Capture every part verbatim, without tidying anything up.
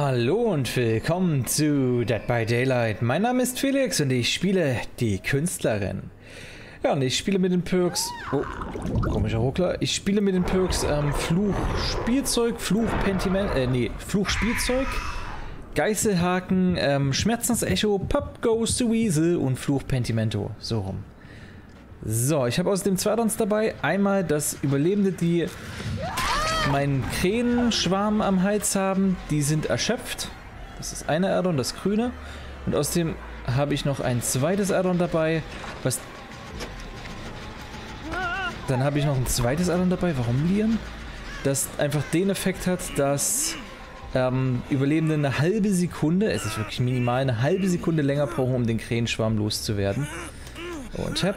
Hallo und willkommen zu Dead by Daylight. Mein Name ist Felix und ich spiele die Künstlerin. Ja, und ich spiele mit den Perks... Oh, komischer Ruckler. Ich spiele mit den Perks ähm, Fluch Spielzeug, Fluch Pentiment... Äh, nee, Fluch Spielzeug, Geißelhaken, ähm, Schmerzensecho, Pop Goes to Weasel und Fluch Pentimento. So rum. So, ich habe außerdem zwei Addons dabei. Einmal das Überlebende, die meinen Krähenschwarm am Hals haben. Die sind erschöpft. Das ist eine Addon, das grüne. Und außerdem habe ich noch ein zweites Addon dabei, was... Dann habe ich noch ein zweites Addon dabei. Warum Lian? Das einfach den Effekt hat, dass ähm, Überlebende eine halbe Sekunde, es ist wirklich minimal, eine halbe Sekunde länger brauchen, um den Krähenschwarm loszuwerden. Und tap.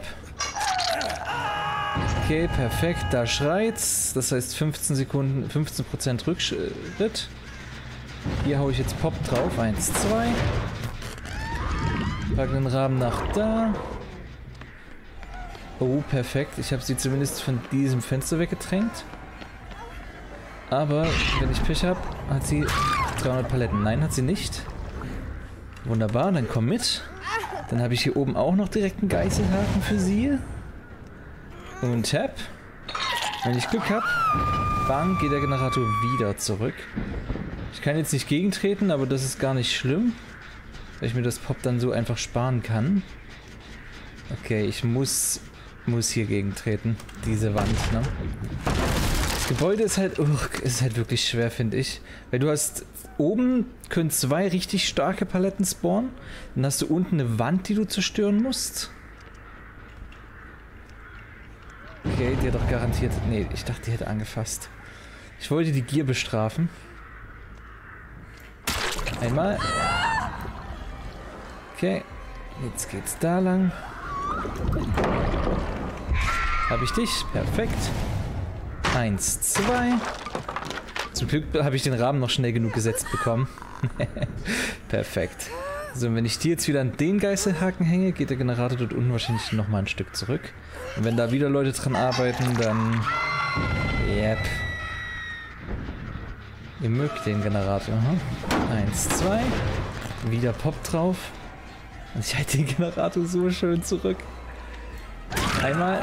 Okay, perfekt. Da schreit's. Das heißt fünfzehn Sekunden, fünfzehn Prozent Rückschritt. Hier haue ich jetzt Pop drauf. Eins, zwei. Pack den Rahmen nach da. Oh, perfekt. Ich habe sie zumindest von diesem Fenster weggedrängt. Aber wenn ich Pech habe, hat sie dreihundert Paletten. Nein, hat sie nicht. Wunderbar, dann komm mit. Dann habe ich hier oben auch noch direkt einen Geißelhaken für sie. Und tap. Wenn ich Glück habe, bang, geht der Generator wieder zurück. Ich kann jetzt nicht gegentreten, aber das ist gar nicht schlimm, weil ich mir das Pop dann so einfach sparen kann. Okay, ich muss, muss hier gegentreten. Diese Wand, ne? Das Gebäude ist halt, uh, ist halt wirklich schwer, finde ich. Weil du hast, oben können zwei richtig starke Paletten spawnen. Dann hast du unten eine Wand, die du zerstören musst. Okay, die hat doch garantiert... Nee, ich dachte, die hätte angefasst. Ich wollte die Gier bestrafen. Einmal. Okay, jetzt geht's da lang. Habe ich dich? Perfekt. Eins, zwei. Zum Glück habe ich den Rahmen noch schnell genug gesetzt bekommen. Perfekt. So, und wenn ich die jetzt wieder an den Geißelhaken hänge, geht der Generator dort unten wahrscheinlich nochmal ein Stück zurück. Und wenn da wieder Leute dran arbeiten, dann... Yep. Ihr mögt den Generator, hm? Eins, zwei. Wieder Pop drauf. Und ich halte den Generator so schön zurück. Einmal.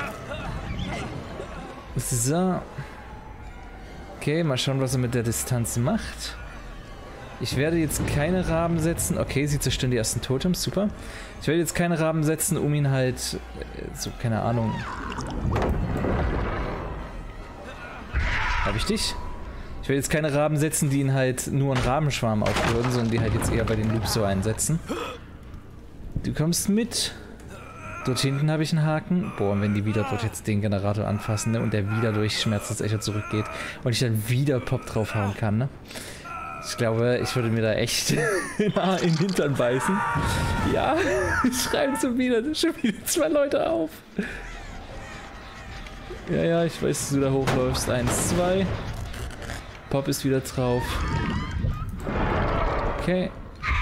So. Okay, mal schauen, was er mit der Distanz macht. Ich werde jetzt keine Raben setzen. Okay, sie zerstören die ersten Totems, super. Ich werde jetzt keine Raben setzen, um ihn halt, so, keine Ahnung. Habe ich dich? Ich werde jetzt keine Raben setzen, die ihn halt nur einen Rabenschwarm aufwürden, sondern die halt jetzt eher bei den Loops so einsetzen. Du kommst mit. Dort hinten habe ich einen Haken. Boah, und wenn die wieder dort jetzt den Generator anfassen, ne, und der wieder durch Schmerzensecho zurückgeht und ich dann wieder Pop draufhauen kann, ne? Ich glaube, ich würde mir da echt in den Hintern beißen. Ja, schreiben schon wieder, schon wieder zwei Leute auf. Ja, ja, ich weiß, dass du da hochläufst. Eins, zwei. Pop ist wieder drauf. Okay.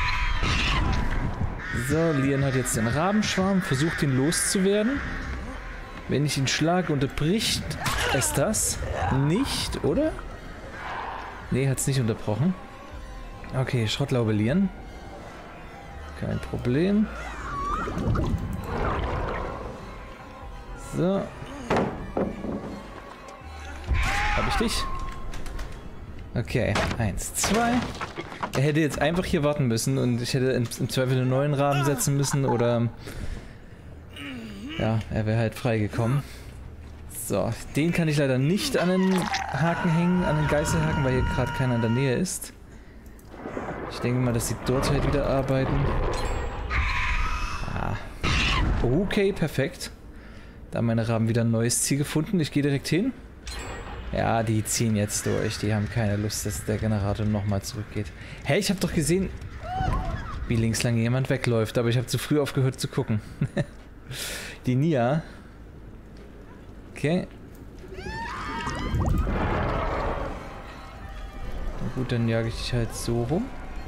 So, Lian hat jetzt den Rabenschwarm, versucht ihn loszuwerden. Wenn ich ihn schlage, unterbricht es das nicht, oder? Nee, hat es nicht unterbrochen. Okay, Schrottlaube Lian. Kein Problem. So. Hab ich dich? Okay, eins, zwei. Er hätte jetzt einfach hier warten müssen und ich hätte im, im Zweifel einen neuen Rahmen setzen müssen oder... Ja, er wäre halt freigekommen. So, den kann ich leider nicht an den Haken hängen, an den Geißelhaken, weil hier gerade keiner in der Nähe ist. Ich denke mal, dass sie dort halt wieder arbeiten. Ah. Okay, perfekt. Da haben meine Raben wieder ein neues Ziel gefunden. Ich gehe direkt hin. Ja, die ziehen jetzt durch. Die haben keine Lust, dass der Generator nochmal zurückgeht. Hey, ich habe doch gesehen, wie links lang jemand wegläuft, aber ich habe zu früh aufgehört zu gucken. Die Nia. Okay. Na gut, dann jage ich dich halt so rum.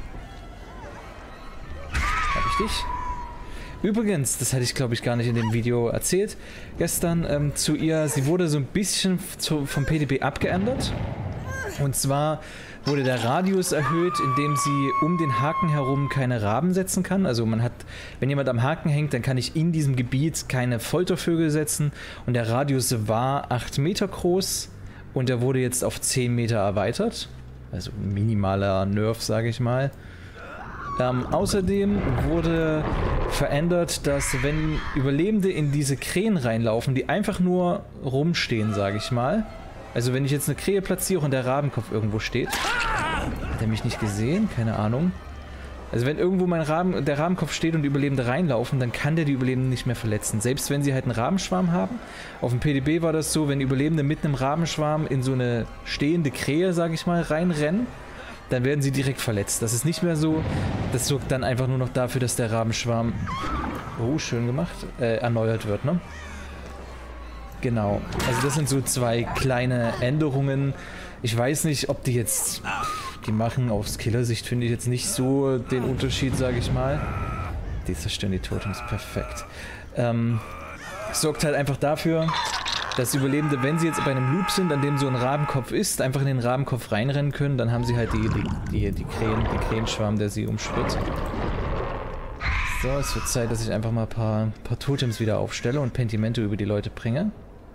Hab ich dich? Übrigens, das hatte ich glaube ich gar nicht in dem Video erzählt, gestern ähm, zu ihr, sie wurde so ein bisschen zu, vom P D B abgeändert. Und zwar wurde der Radius erhöht, indem sie um den Haken herum keine Raben setzen kann. Also man hat, wenn jemand am Haken hängt, dann kann ich in diesem Gebiet keine Foltervögel setzen. Und der Radius war acht Meter groß und der wurde jetzt auf zehn Meter erweitert. Also minimaler Nerf, sage ich mal. Ähm, außerdem wurde verändert, dass wenn Überlebende in diese Krähen reinlaufen, die einfach nur rumstehen, sage ich mal. Also wenn ich jetzt eine Krähe platziere und der Rabenkopf irgendwo steht. Hat er mich nicht gesehen? Keine Ahnung. Also wenn irgendwo mein Raben, der Rabenkopf steht und die Überlebende reinlaufen, dann kann der die Überlebenden nicht mehr verletzen. Selbst wenn sie halt einen Rabenschwarm haben. Auf dem P D B war das so, wenn Überlebende mit einem Rabenschwarm in so eine stehende Krähe, sage ich mal, reinrennen, dann werden sie direkt verletzt. Das ist nicht mehr so. Das sorgt dann einfach nur noch dafür, dass der Rabenschwarm, oh, schön gemacht, äh, erneuert wird, ne? Genau. Also das sind so zwei kleine Änderungen. Ich weiß nicht, ob die jetzt, die machen aus Killersicht, finde ich jetzt nicht so den Unterschied, sage ich mal. Die zerstören die Totems, perfekt. Ähm, sorgt halt einfach dafür, dass Überlebende, wenn sie jetzt bei einem Loop sind, an dem so ein Rabenkopf ist, einfach in den Rabenkopf reinrennen können, dann haben sie halt die, die, die, die Krähen, den Krähenschwarm, der sie umschwirrt. So, es wird Zeit, dass ich einfach mal ein paar, paar Totems wieder aufstelle und Pentimento über die Leute bringe.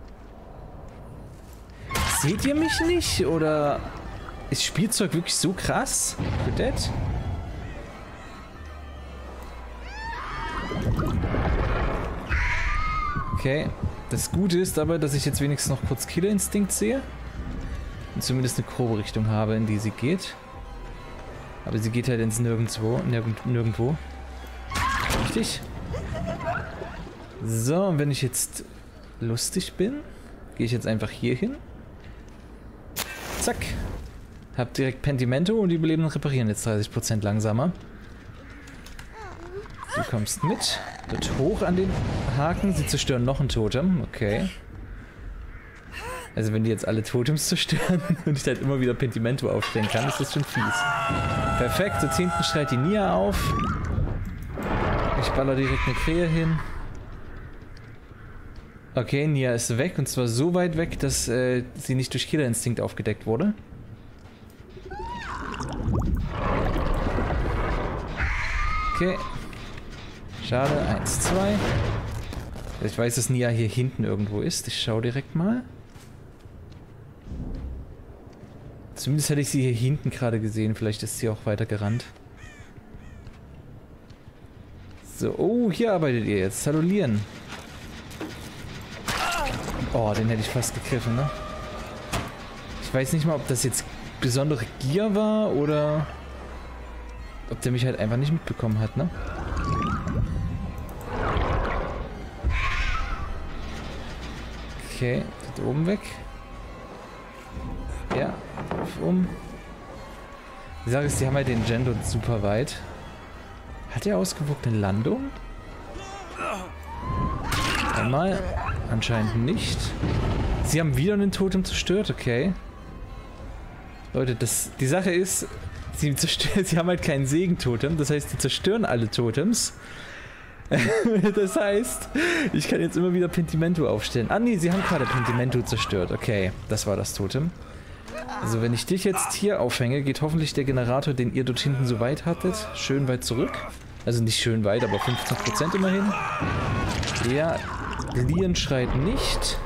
Seht ihr mich nicht? Oder ist Spielzeug wirklich so krass? Für Dead? Okay. Das Gute ist aber, dass ich jetzt wenigstens noch kurz Killerinstinkt sehe. Und zumindest eine grobe Richtung habe, in die sie geht. Aber sie geht halt ins Nirgendwo. Nirgend, nirgendwo. Richtig? So, und wenn ich jetzt lustig bin, gehe ich jetzt einfach hier hin. Zack. Hab direkt Pentimento und die Überlebenden reparieren jetzt dreißig Prozent langsamer. Du kommst mit. Dort hoch an den Haken. Sie zerstören noch ein Totem. Okay. Also wenn die jetzt alle Totems zerstören und ich halt immer wieder Pentimento aufstellen kann, ist das schon fies. Perfekt. Dort hinten schreit die Nia auf. Ich baller direkt eine Krähe hin. Okay, Nia ist weg. Und zwar so weit weg, dass äh, sie nicht durch Killerinstinkt aufgedeckt wurde. Okay. Schade. Eins, zwei. Ich weiß, dass Nia hier hinten irgendwo ist. Ich schaue direkt mal. Zumindest hätte ich sie hier hinten gerade gesehen. Vielleicht ist sie auch weiter gerannt. So, oh, hier arbeitet ihr jetzt. Salulieren. Oh, den hätte ich fast gegriffen, ne? Ich weiß nicht mal, ob das jetzt besondere Gier war oder ob der mich halt einfach nicht mitbekommen hat, ne? Okay, dort oben weg. Ja, um. Die Sache ist, die haben halt den Gen dort super weit. Hat er ausgewogene Landung? Einmal. Anscheinend nicht. Sie haben wieder einen Totem zerstört, okay. Leute, das, die Sache ist, sie, zerstören, sie haben halt keinen Segentotem, das heißt, sie zerstören alle Totems. Das heißt, ich kann jetzt immer wieder Pentimento aufstellen. Ah nee, sie haben gerade Pentimento zerstört. Okay, das war das Totem. Also wenn ich dich jetzt hier aufhänge, geht hoffentlich der Generator, den ihr dort hinten so weit hattet, schön weit zurück. Also nicht schön weit, aber fünfzehn Prozent immerhin. Ja, Lien schreit nicht.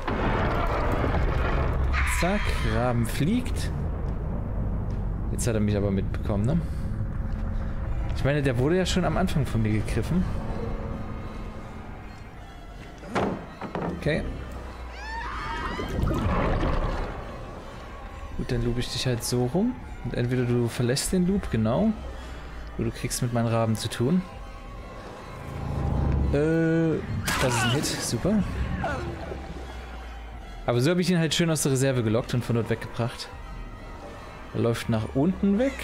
Zack, Raben fliegt. Jetzt hat er mich aber mitbekommen, ne? Ich meine, der wurde ja schon am Anfang von mir gegriffen. Okay. Gut, dann loop ich dich halt so rum. Und entweder du verlässt den Loop, genau. Oder du kriegst mit meinen Raben zu tun. Äh, das ist ein Hit, super. Aber so habe ich ihn halt schön aus der Reserve gelockt und von dort weggebracht. Er läuft nach unten weg.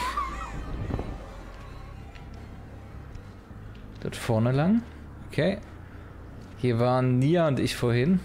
Dort vorne lang. Okay. Hier waren Nia und ich vorhin.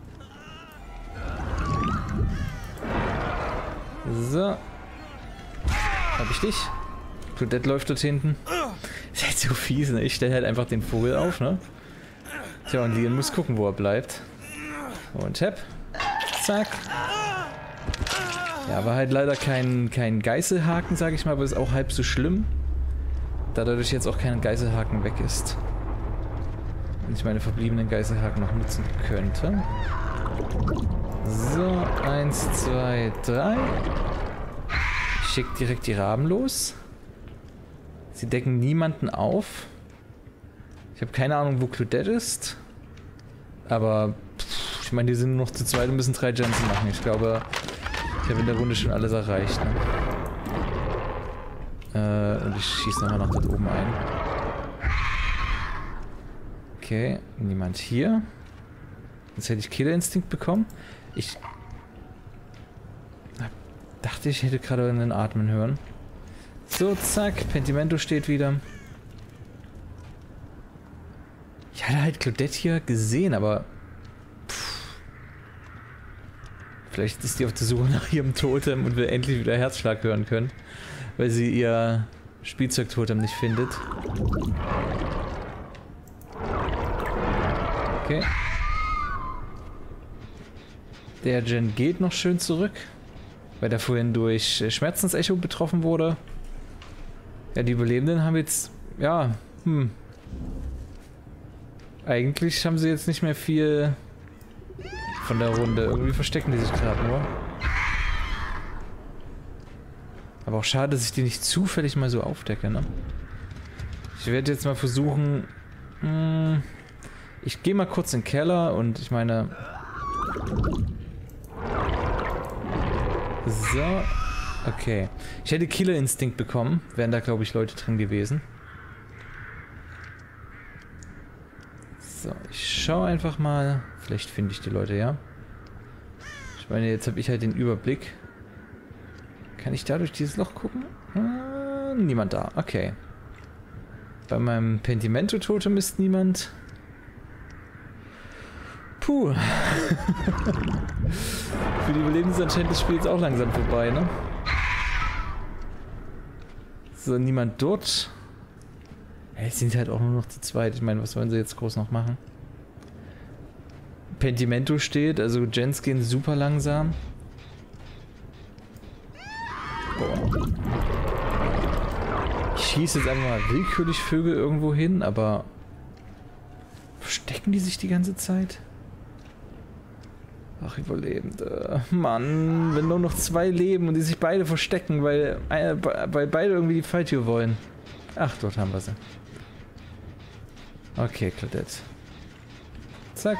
So. Hab ich dich? Claudette läuft dort hinten. Ist halt so fies, ne? Ich stelle halt einfach den Vogel auf, ne? Tja, und Lien muss gucken, wo er bleibt. Und hepp. Zack. Ja, war halt leider kein, kein Geißelhaken, sage ich mal, aber ist auch halb so schlimm. Da dadurch jetzt auch kein Geißelhaken weg ist. Und ich meine verbliebenen Geißelhaken noch nutzen könnte. So, eins, zwei, drei. Ich schicke direkt die Raben los. Sie decken niemanden auf. Ich habe keine Ahnung, wo Claudette ist. Aber pff, ich meine, die sind nur noch zu zweit und müssen drei Jensen machen. Ich glaube, ich habe in der Runde schon alles erreicht. Ne? Äh, und ich schieße nochmal nach dort oben ein. Okay, niemand hier. Jetzt hätte ich Killerinstinkt bekommen. Ich dachte, ich hätte gerade einen Atmen hören. So, zack, Pentimento steht wieder. Ich hatte halt Claudette hier gesehen, aber pff, vielleicht ist die auf der Suche nach ihrem Totem und will endlich wieder Herzschlag hören können, weil sie ihr Spielzeugtotem nicht findet. Okay. Der Gen geht noch schön zurück, weil der vorhin durch Schmerzensecho betroffen wurde. Ja, die Überlebenden haben jetzt, ja, hm. Eigentlich haben sie jetzt nicht mehr viel von der Runde. Irgendwie verstecken die sich gerade nur. Aber auch schade, dass ich die nicht zufällig mal so aufdecke, ne? Ich werde jetzt mal versuchen... Hm, ich gehe mal kurz in den Keller und ich meine... So. Okay. Ich hätte Killerinstinkt bekommen. Wären da, glaube ich, Leute drin gewesen. So, ich schaue einfach mal. Vielleicht finde ich die Leute, ja. Ich meine, jetzt habe ich halt den Überblick. Kann ich da durch dieses Loch gucken? Ah, niemand da. Okay. Bei meinem Pentimento-Totem ist niemand. Puh. Für die Überlebenden ist anscheinend das Spiel jetzt auch langsam vorbei, ne? So, niemand dort. Es sind halt auch nur noch zu zweit. Ich meine, was wollen sie jetzt groß noch machen? Pentimento steht, also Gens gehen super langsam. Boah. Ich schieße jetzt einfach mal willkürlich Vögel irgendwo hin, aber... Verstecken die sich die ganze Zeit? Ach, Überlebende. Mann, wenn nur noch zwei leben und die sich beide verstecken, weil, weil beide irgendwie die Falltür wollen. Ach, dort haben wir sie. Okay, Claudette. Zack.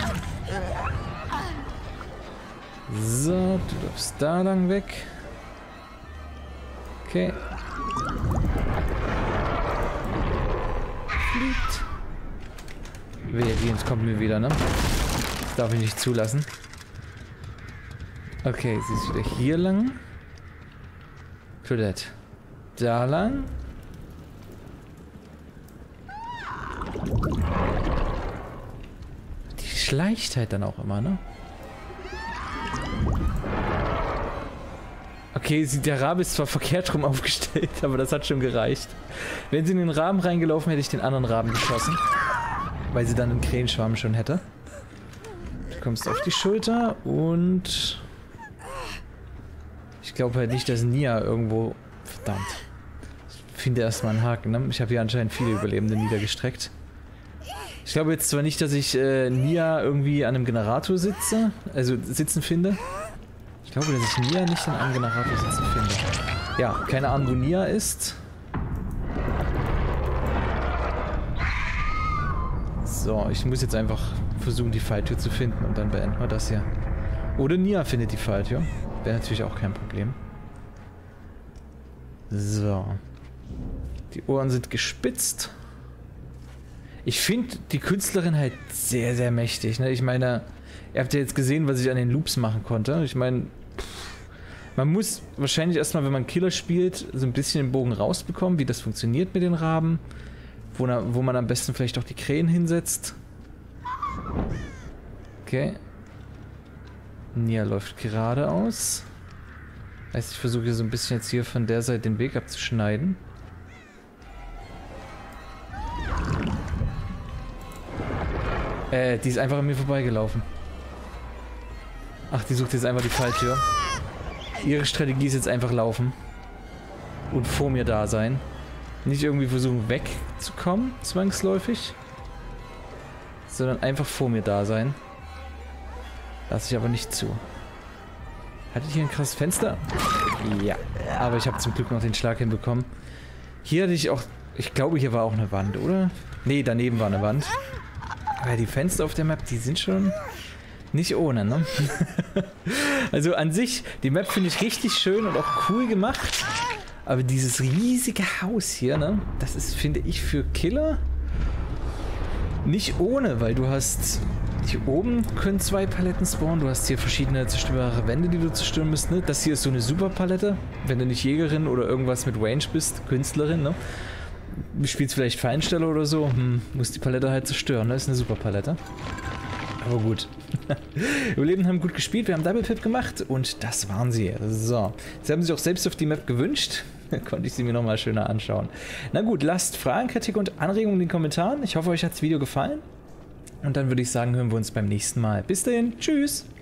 So, du darfst da lang weg. Okay. Fliegt. Wehe, die entkommt mir wieder, ne? Das darf ich nicht zulassen. Okay, sie ist wieder hier lang. Claudette. Da lang. Die schleicht halt dann auch immer, ne? Okay, sie, der Rabe ist zwar verkehrt rum aufgestellt, aber das hat schon gereicht. Wenn sie in den Raben reingelaufen, hätte ich den anderen Raben geschossen. Weil sie dann einen Krähenschwarm schon hätte. Du kommst auf die Schulter und... Ich glaube halt nicht, dass Nia irgendwo... Verdammt. Ich finde erstmal einen Haken, ne? Ich habe hier anscheinend viele Überlebende niedergestreckt. Ich glaube jetzt zwar nicht, dass ich äh, Nia irgendwie an einem Generator sitze, also sitzen finde. Ich glaube, dass ich Nia nicht an einem Generator sitzen finde. Ja, keine Ahnung, wo Nia ist. So, ich muss jetzt einfach versuchen, die Falltür zu finden und dann beenden wir das hier. Oder Nia findet die Falltür. Wäre natürlich auch kein Problem. So. Die Ohren sind gespitzt. Ich finde die Künstlerin halt sehr, sehr mächtig. Ne? Ich meine, ihr habt ja jetzt gesehen, was ich an den Loops machen konnte. Ich meine, man muss wahrscheinlich erstmal, wenn man Killer spielt, so ein bisschen den Bogen rausbekommen, wie das funktioniert mit den Raben. Wo, wo man am besten vielleicht auch die Krähen hinsetzt. Okay. Nia läuft geradeaus. Heißt, ich versuche hier so ein bisschen jetzt hier von der Seite den Weg abzuschneiden. Äh, die ist einfach an mir vorbeigelaufen. Ach, die sucht jetzt einfach die Falltür. Ihre Strategie ist jetzt einfach laufen. Und vor mir da sein. Nicht irgendwie versuchen wegzukommen, zwangsläufig. Sondern einfach vor mir da sein. Lasse ich aber nicht zu. Hatte ich hier ein krasses Fenster? Ja. Aber ich habe zum Glück noch den Schlag hinbekommen. Hier hatte ich auch... Ich glaube, hier war auch eine Wand, oder? Nee, daneben war eine Wand. Aber die Fenster auf der Map, die sind schon nicht ohne, ne? Also an sich, die Map finde ich richtig schön und auch cool gemacht. Aber dieses riesige Haus hier, ne? Das ist, finde ich, für Killer nicht ohne, weil du hast... Hier oben können zwei Paletten spawnen. Du hast hier verschiedene zerstörbare Wände, die du zerstören musst. Ne? Das hier ist so eine Superpalette. Wenn du nicht Jägerin oder irgendwas mit Range bist, Künstlerin, ne? Du spielst vielleicht Feinsteller oder so, hm, musst die Palette halt zerstören. Das ist eine Superpalette. Aber gut. Überleben haben gut gespielt, wir haben Double Pip gemacht und das waren sie. So. Sie haben sich auch selbst auf die Map gewünscht. Dann konnte ich sie mir nochmal schöner anschauen. Na gut, lasst Fragen, Kritik und Anregungen in den Kommentaren. Ich hoffe, euch hat das Video gefallen. Und dann würde ich sagen, hören wir uns beim nächsten Mal. Bis dahin, tschüss!